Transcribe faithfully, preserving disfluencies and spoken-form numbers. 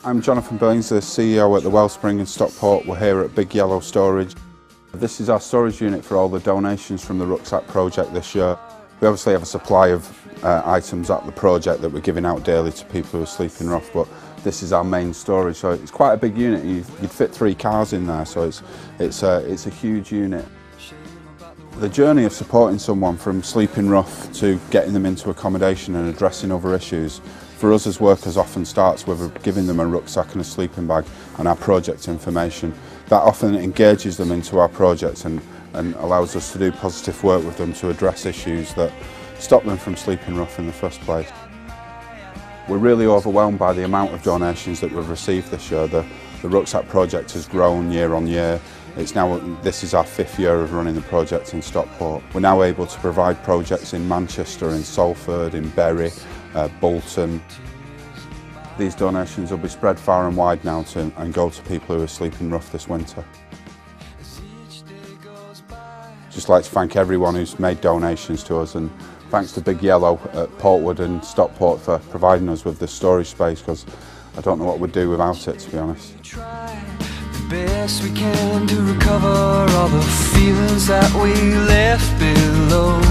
I'm Jonathan Billings, the C E O at the Wellspring in Stockport. We're here at Big Yellow Storage. This is our storage unit for all the donations from the Rucksack project this year. We obviously have a supply of uh, items at the project that we're giving out daily to people who are sleeping rough, but this is our main storage, so it's quite a big unit. You'd fit three cars in there, so it's, it's, a, it's a huge unit. The journey of supporting someone from sleeping rough to getting them into accommodation and addressing other issues, for us as workers often starts with giving them a rucksack and a sleeping bag and our project information. That often engages them into our project and, and allows us to do positive work with them to address issues that stop them from sleeping rough in the first place. We're really overwhelmed by the amount of donations that we've received this year. The, the Rucksack project has grown year on year. It's now, this is our fifth year of running the project in Stockport. We're now able to provide projects in Manchester, in Salford, in Bury, uh, Bolton. These donations will be spread far and wide now to, and go to people who are sleeping rough this winter. Just like to thank everyone who's made donations to us, and thanks to Big Yellow at Portwood and Stockport for providing us with this storage space, because I don't know what we'd do without it, to be honest. Best we can to recover all the feelings that we left below.